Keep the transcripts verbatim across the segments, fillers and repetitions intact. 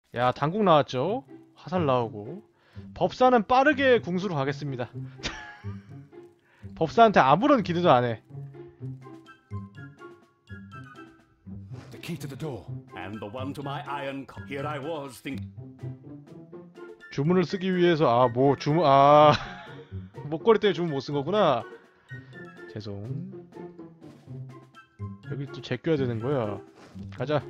야, 당국 나왔죠? 화살 나오고. 법사는 빠르게 궁수로 가겠습니다. 법사한테 아무런 기대도 안 해. The key to the door. And the one to my iron co- Here I was thinking. 주문을 쓰기 위해서 아, 뭐 주문 아 목걸이 때문에 주문 못 쓴 거구나. 죄송. 여기 또 제껴야 되는 거야. 가자.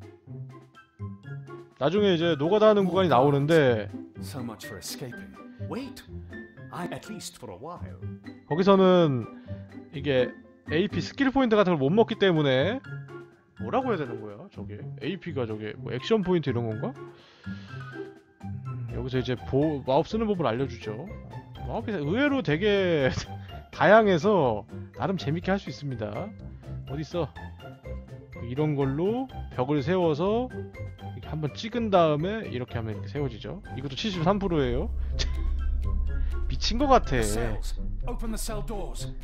나중에 이제 노가다 하는 구간이 나오는데 So much for escaping. Wait. I at least for a while. 거기서는 이게 에이피 스킬 포인트 같은 걸 못 먹기 때문에 뭐라고 해야 되는 거야? 저게 에이피가 저게 뭐 액션 포인트 이런 건가? 음, 여기서 이제 보, 마법 쓰는 법을 알려주죠. 마법이 의외로 되게 다양해서 나름 재밌게 할 수 있습니다. 어딨어? 이런 걸로 벽을 세워서 이렇게 한번 찍은 다음에 이렇게 하면 이렇게 세워지죠. 이것도 칠십삼 퍼센트예요. 미친 것 같아. The cells. Open the cell doors.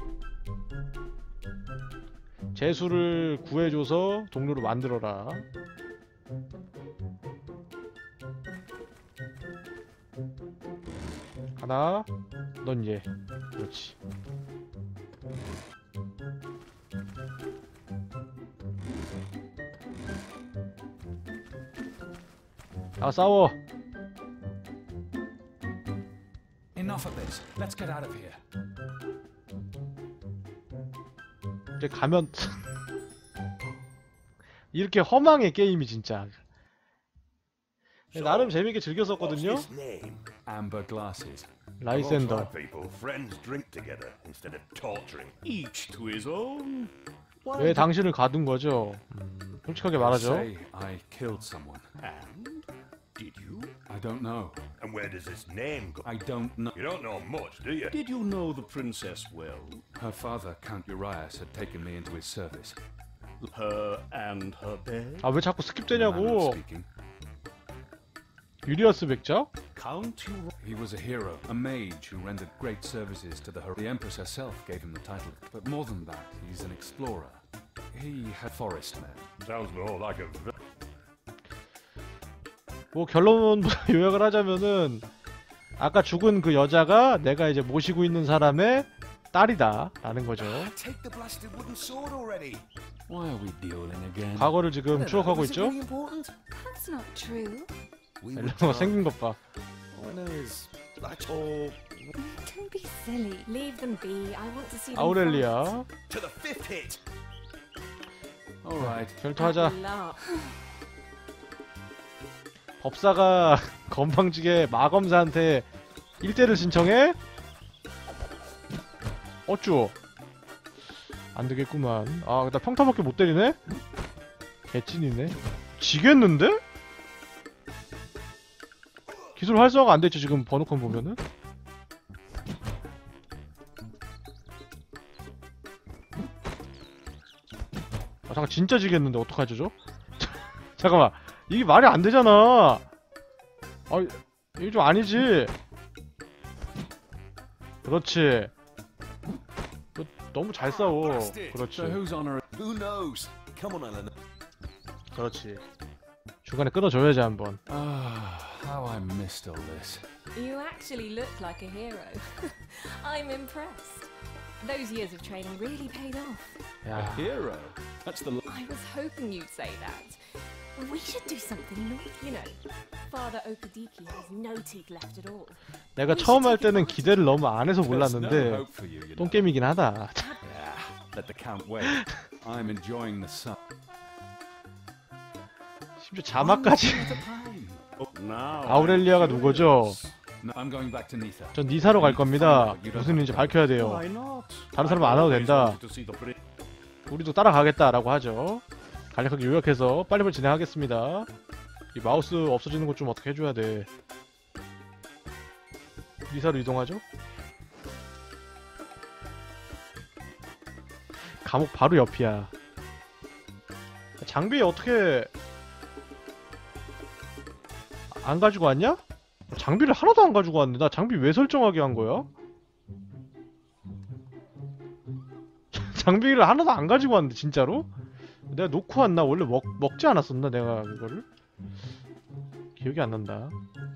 재수를 구해줘서 동료로 만들어라. 하나, 넌 얘. 그렇지. 아, 싸워. Enough of this. Let's get out of here. 이제 가면 이렇게 허망해 게임이 진짜. 나름 재밌게 즐겼었거든요. What's his name? Amber glasses. 라이센더. Most white people, friends drink together instead of torturing. Each to his own. Why 왜 당신을 가둔 거죠? 음, 솔직하게 말하죠. Say I killed someone. And did you? I don't know. And where does his name go? I don't know. You don't know much, do you? Did you know the princess well? Her father, Count Urias, had taken me into his service. Her and her bed? 아, 왜 자꾸 Manner of 스킵되냐고. speaking. 유리어스 백작? Count you. He was a hero, a mage who rendered great services to the her. The Empress herself gave him the title. But more than that, he's an explorer. He had forest men. Sounds more like a vi- 뭐 결론 요약을 하자면은 아까 죽은 그 여자가 내가 이제 모시고 있는 사람의 딸이다 라는 거죠. Take the blasted wooden sword already. Why are we dueling again? 과거를 지금 추억하고 Was it 있죠. really important? That's not true. We were 엘레노가 drunk. 생긴 것 봐. All I know is that's all Don't be silly. Leave them be. I want to see them 아우렐리아. to the fifth hit. All right. 결투하자. Laugh. 법사가 건방지게 마검사한테 일 대를 신청해? 어쭈? 안되겠구만. 아, 나 평타밖에 못 때리네? 개찐이네. 지겠는데? 기술 활성화가 안 됐죠, 지금 번호컨 보면은? 아, 잠깐, 진짜 지겠는데, 어떡하죠, 저? 잠깐만. 이게 말이 안 되잖아. 아, 이게 좀 아니지. 그렇지. 너, 너무 잘 싸워. So 그렇지. whose honor? who knows? Come on, Eleanor. 그렇지. 중간에 끊어줘야지 한번. Ah, how I missed all this. You actually look like a hero. I'm impressed. Those years of training really paid off. 야, Hero. That's the. I was hoping you'd say that. We should do something naughty. You know, Father Okadiki has no teeth left at all. 내가 처음 할 때는 기대를 너무 안 해서 There's no 몰랐는데 hope for you, you know. 똥게임이긴 하다. Yeah, let the count wait. I'm enjoying the sun. 심지어 자막까지. Now. 아우렐리아가 누구죠? No, I'm going back to Nitha. 전 니사로 갈 겁니다. 무슨 일인지 밝혀야 돼요. Why not? 다른 사람은 안 와도 된다. To see the Brit- 우리도 따라가겠다라고 하죠. 간략하게 요약해서 빨리빨리 진행하겠습니다. 이 마우스 없어지는 것 좀 어떻게 해줘야 돼. 니사로 이동하죠. 감옥 바로 옆이야. 장비 어떻게 안 가지고 왔냐? 장비를 하나도 안 가지고 왔는데 나 장비 왜 설정하게 한 거야? 장비를 하나도 안 가지고 왔는데 진짜로? 내가 놓고 왔나? 원래 먹, 먹지 않았었나 내가 그거를? 기억이 안 난다.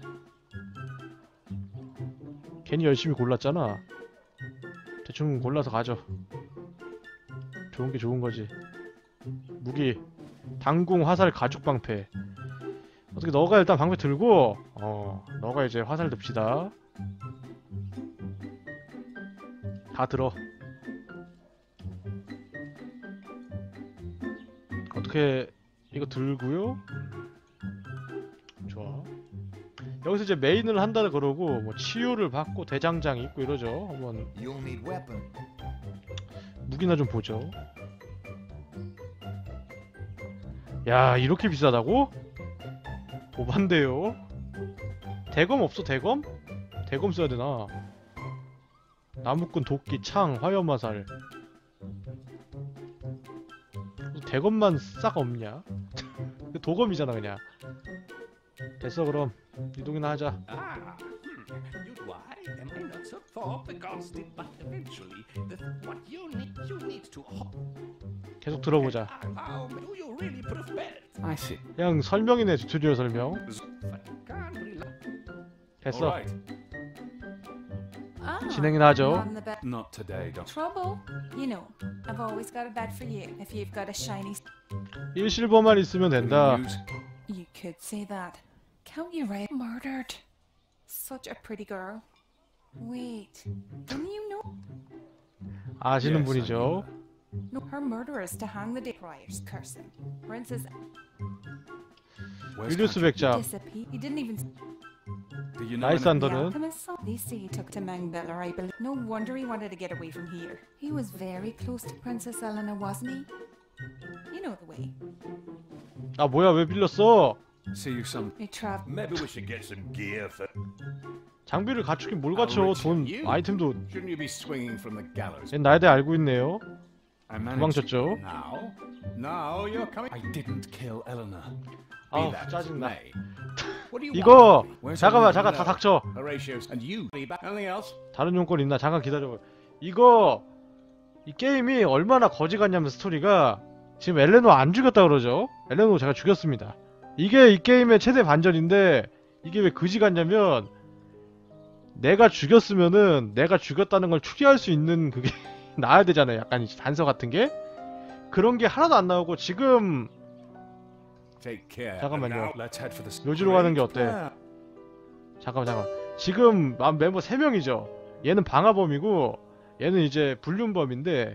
괜히 열심히 골랐잖아. 대충 골라서 가져. 좋은 게 좋은 거지. 무기 당궁 화살 가죽 방패. 어떻게 너가 일단 방패 들고 어 너가 이제 화살 듭시다. 다 들어. 어떻게 이거 들고요. 좋아. 여기서 이제 메인을 한다 그러고 뭐 치유를 받고 대장장 있고 이러죠. 한번 You'll need weapon. 무기나 좀 보죠. 야, 이렇게 비싸다고? 도반데요. 대검 없어, 대검? 대검 써야 되나? 나무꾼, 도끼, 창, 화염화살. 대검만 싹 없냐? 도검이잖아 그냥. 됐어 그럼 이동이나 하자. Ah, hmm. You'd why am I not so thought the gods did, but eventually the what you need you need to hop. 계속 들어보자. How do you really put a spell? I see. 그냥 설명이네, 튜토리얼 설명. Can't really. 됐어. Alright. Ah, 진행이나 하죠. on the bed. Not today, Doctor. Trouble? You know, I've always got a bed for you if you've got a shiny. 일 실버만 있으면 된다. Use You could say that. Can't you write murdered? Such a pretty girl. Wait, didn't you know? 아시는 Yes, I 분이죠. know that. No, her murder is to hang the day priors, curse him. Princess Where's 윌리우스 Patrick? 백작. disappeared. He didn't even. Do you know 나이스 anything? The 안더는 alchemist saw. They say he took to Mangbiller, I believe. No wonder he wanted to get away from here. He was very close to Princess Elena, wasn't he? You know the way. 아 뭐야 왜 빌렸어? See you some. They travel. Maybe we should get some gear for. 장비를 갖추긴 뭘 갖춰. 돈 아이템도 Shouldn't you be swinging from the gallows? 얜 나에 대해 알고 있네요. I managed. 도망쳤죠. Now, now you're coming. I didn't kill Eleanor. Be 아우 that as it 짜증나. may. What do you 이거 want? Where's 잠깐만 Eleanor? 잠깐 다 닥쳐. Horatius and you. Anything else? 다른 용건 있나? 잠깐 기다려. 이거 이 게임이 얼마나 거지 같냐면 스토리가 지금 엘레노 안 죽였다 그러죠. 엘레노 제가 죽였습니다. 이게 이 게임의 최대 반전인데 이게 왜 그지 같냐면 내가 죽였으면은 내가 죽였다는 걸 추리할 수 있는 그게 나와야 되잖아요. 약간 단서 같은 게 그런 게 하나도 안 나오고 지금 Take care. 잠깐만요. Let's head for the. 묘지로 가는 게 어때? 잠깐만 잠깐. 지금 아, 멤버 세 명이죠. 얘는 방화범이고 얘는 이제 불륜범인데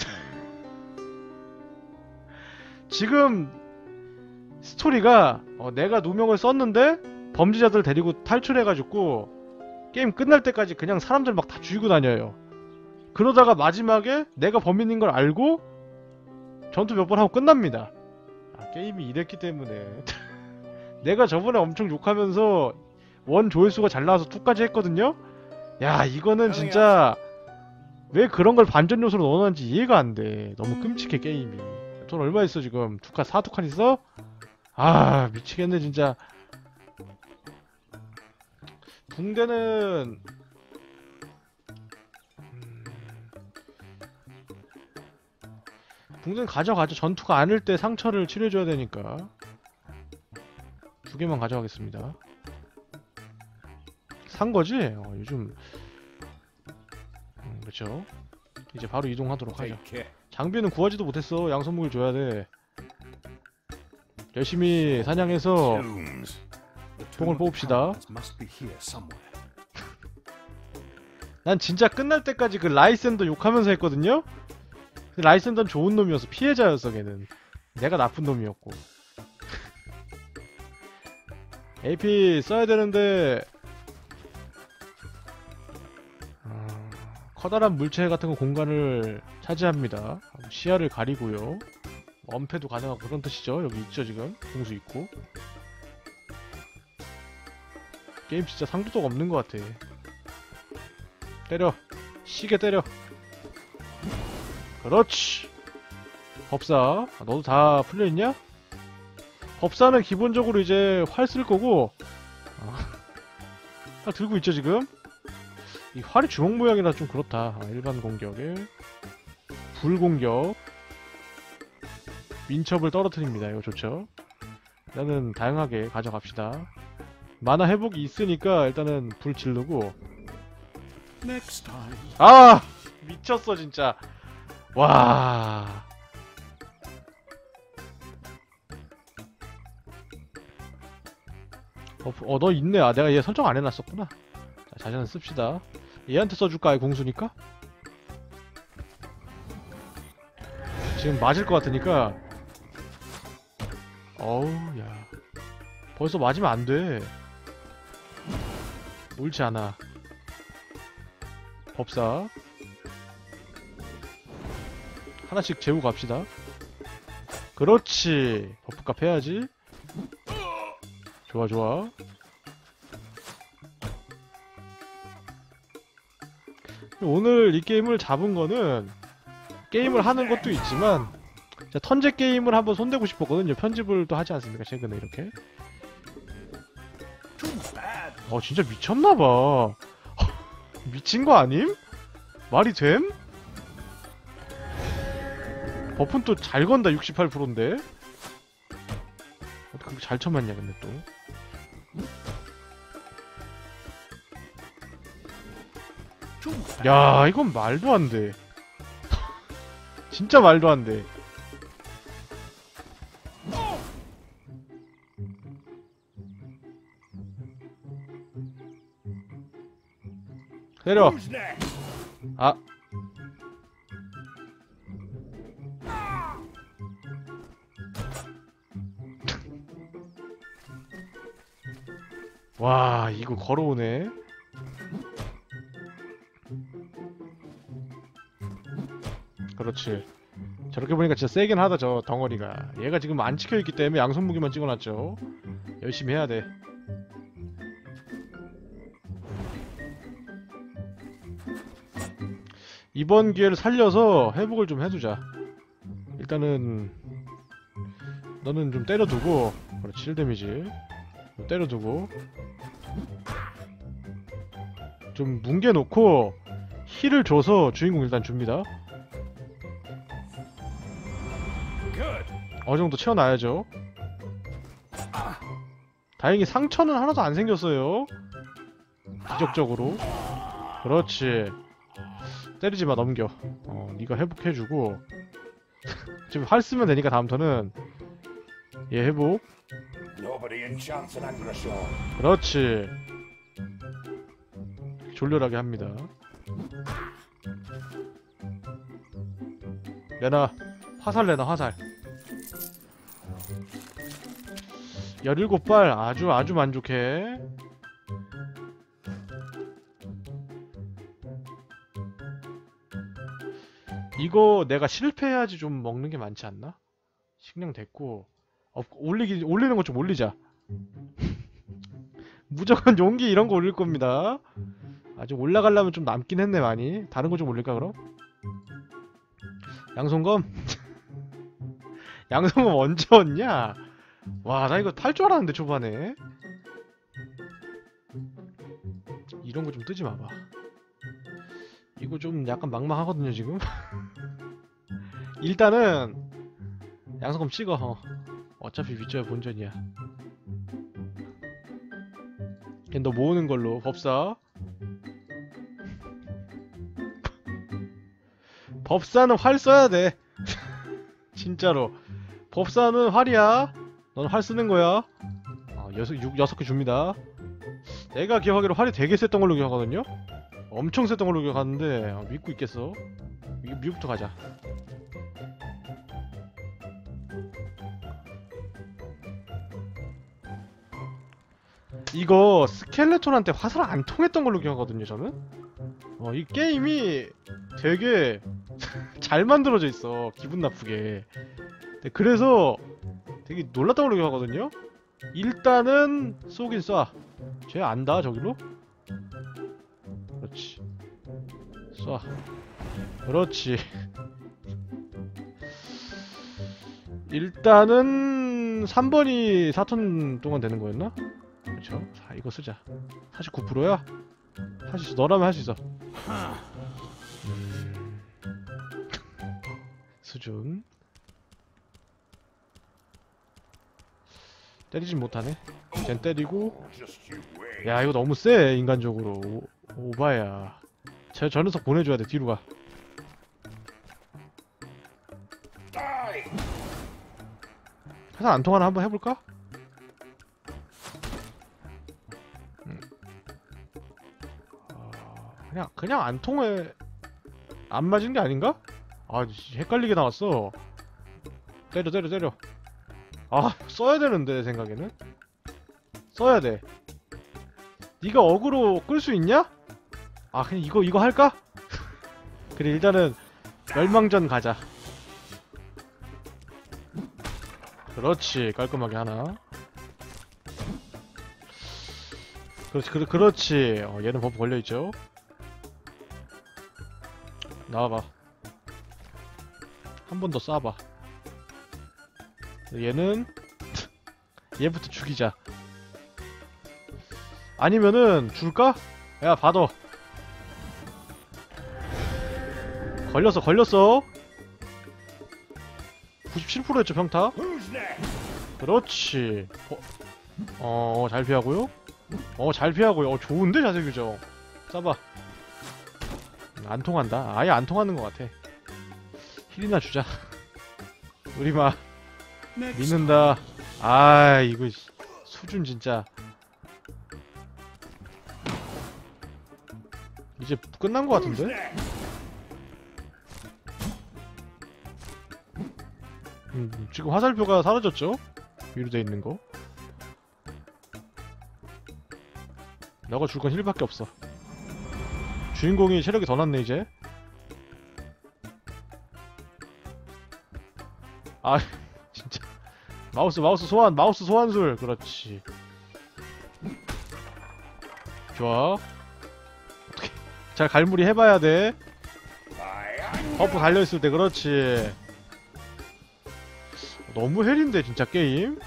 지금 스토리가 어, 내가 누명을 썼는데 범죄자들 데리고 탈출해가지고 게임 끝날 때까지 그냥 사람들 막 다 죽이고 다녀요. 그러다가 마지막에 내가 범인인 걸 알고 전투 몇 번 하고 끝납니다. 아, 게임이 이랬기 때문에 내가 저번에 엄청 욕하면서 원 조회수가 잘 나와서 투까지 했거든요? 야 이거는 진짜 왜 그런 걸 반전 요소로 넣어놨는지 이해가 안 돼. 너무 끔찍해 게임이. 돈 얼마 있어 지금? 두 칸, 사 두 칸 있어? 아 미치겠네 진짜. 붕대는 음... 붕대는 가져가죠. 전투가 아닐 때 상처를 치료해줘야 되니까 두 개만 가져가겠습니다. 산 거지? 어, 요즘 음, 그렇죠. 이제 바로 이동하도록 하죠. Take care. 장비는 구하지도 못했어. 양손무기 줘야 돼. 열심히 사냥해서 Tombs. 총을 뽑읍시다. Must be here somewhere. 난 진짜 끝날 때까지 그 라이센더 욕하면서 했거든요? 근데 라이센더는 좋은 놈이어서 피해자였어 걔는. 내가 나쁜 놈이었고. 에이피 써야 되는데 어... 커다란 물체 같은 거 공간을 차지합니다. 시야를 가리고요. 엄폐도 가능하고 그런 뜻이죠. 여기 있죠 지금. 공수 있고. 게임 진짜 상도도가 없는 것 같아. 때려. 시계 때려. 그렇지. 법사. 아, 너도 다 풀려있냐? 법사는 기본적으로 이제 활 쓸 거고 아, 활 들고 있죠 지금? 이 활이 주먹 모양이라 좀 그렇다. 아, 일반 공격에 불공격 민첩을 떨어뜨립니다. 이거 좋죠? 일단은 다양하게 가져갑시다. 만화 회복이 있으니까 일단은 불 지르고. Next time. 아! 미쳤어 진짜. 와. 어, 너 있네. 아, 내가 얘 설정 안 해놨었구나. 자, 자전은 씁시다. 얘한테 써줄까? 아예 공수니까? 지금 맞을 것 같으니까. 어우, 야. 벌써 맞으면 안 돼. 옳지 않아. 법사. 하나씩 재우고 갑시다. 그렇지. 버프값 해야지. 좋아 좋아. 오늘 이 게임을 잡은 거는 게임을 하는 것도 있지만 제가 턴제 게임을 한번 손대고 싶었거든요. 편집을 또 하지 않습니까 최근에 이렇게. 어 진짜 미쳤나봐. 미친거 아님? 말이 됨? 버프는 또 잘 건다. 육십팔 퍼센트인데 그렇게 잘 쳐맞냐 근데 또. 야 이건 말도 안돼. 진짜 말도 안돼. 때려. 아 와 이거 걸어오네. 그렇지. 저렇게 보니까 진짜 세긴 하다 저 덩어리가. 얘가 지금 안 찍혀있기 때문에 양손 무기만 찍어놨죠. 열심히 해야돼. 이번 기회를 살려서 회복을 좀 해두자. 일단은 너는 좀 때려두고. 그렇지 칠 데미지 때려두고 좀 뭉개놓고 힐을 줘서 주인공 일단 줍니다. 어느정도 채워놔야죠. 다행히 상처는 하나도 안 생겼어요. 기적적으로. 그렇지. 때리지마. 넘겨. 어 니가 회복해주고 지금 활 쓰면 되니까 다음 턴은 얘 회복. 그렇지. 졸렬하게 합니다. 내놔. 화살 내놔 화살. 열일곱 발 아주 아주 만족해. 이거 내가 실패해야지 좀 먹는 게 많지 않나? 식량 됐고. 어, 올리기, 올리는 거 좀 올리자. 무조건 용기 이런 거 올릴 겁니다. 아직 올라가려면 좀 남긴 했네 많이. 다른 거 좀 올릴까 그럼? 양손검? 양손검 언제 얻냐? 와 나 이거 탈 줄 알았는데 초반에. 이런 거 좀 뜨지 마봐. 이거 좀 약간 망망하거든요 지금. 일단은 양손검 찍어. 어. 어차피 윗저야 본전이야. 걔 너 모으는 걸로. 법사. 법사는 활 써야 돼. 진짜로. 법사는 활이야. 넌 활 쓰는 거야. 어, 여섯, 육, 여섯 개 줍니다. 내가 기억하기로 활이 되게 셌던 걸로 기억하거든요? 엄청 셌던 걸로 기억하는데, 어, 믿고 있겠어? 미, 미국부터 가자. 이거 스켈레톤한테 화살 안 통했던 걸로 기억하거든요, 저는? 어, 이 게임이 되게 잘 만들어져 있어. 기분 나쁘게. 네, 그래서 되게 놀랐던 걸로 기억하거든요? 일단은 쏘긴 쏴. 쟤 안다, 저기로? 그렇지. 쏴. 그렇지. 일단은 삼 번이 사 턴 동안 되는 거였나? 그렇죠. 자, 이거 쓰자. 사십구 퍼센트야? 할 수 있어. 너라면 할 수 있어. 음... 수준. 때리진 못하네. 쟨 때리고. Just you wait. 야 이거 너무 세 인간적으로. 오, 오바야. 저, 저 녀석 보내줘야 돼. 뒤로 가. Die! 화살 안 통하나 한번 해볼까? 음. 아, 그냥 그냥 안 통해. 안 맞은 게 아닌가? 아 씨, 헷갈리게 나왔어. 때려 때려 때려. 아 써야 되는데 내 생각에는 써야 돼. 네가 어그로 끌 수 있냐? 아 그냥 이거 이거 할까? 그래 일단은 멸망전 가자. 그렇지 깔끔하게 하나. 그렇지 그렇, 그렇지 어, 얘는 버프 걸려있죠. 나와봐. 한 번 더 쏴봐. 얘는 얘부터 죽이자. 아니면은 줄까? 야 받아. 걸렸어 걸렸어. 구십칠 퍼센트였죠 평타. Who's next? 그렇지. 어, 어, 잘 피하고요. 어, 잘 피하고요. 어, 좋은데 자세 교정. 쏴봐. 안 통한다. 아예 안 통하는 것 같아. 힐이나 주자. 우리 막 믿는다. 아, 이거 수준 진짜. 이제 끝난 것 같은데? 음, 지금 화살표가 사라졌죠? 위로 돼 있는 거. 너가 줄 건 힐밖에 없어. 주인공이 체력이 더 났네 이제. 아 진짜 마우스 마우스 소환 마우스 소환술. 그렇지. 좋아. 어떻게 잘 갈무리 해봐야 돼. 버프 달려있을 때. 그렇지. 너무 헬인데 진짜 게임.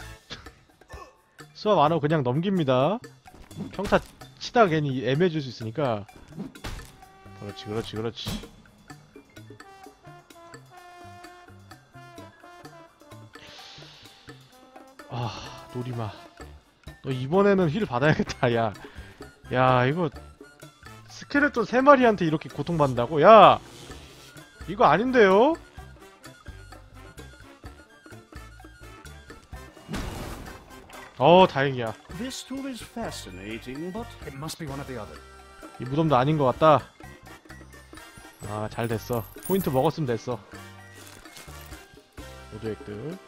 수업 안하고 그냥 넘깁니다. 평타 치다가 괜히 애매해질 수 있으니까. 그렇지 그렇지 그렇지. 아 노리마 너 이번에는 힐 받아야겠다. 야 야 이거 스켈레톤 세 마리한테 이렇게 고통받는다고? 야 이거 아닌데요? 어 다행이야. This tool is fascinating, but It must be one of the others. 이 무덤도 아닌 것 같다. 아 잘 됐어. 포인트 먹었으면 됐어. 모두 획득.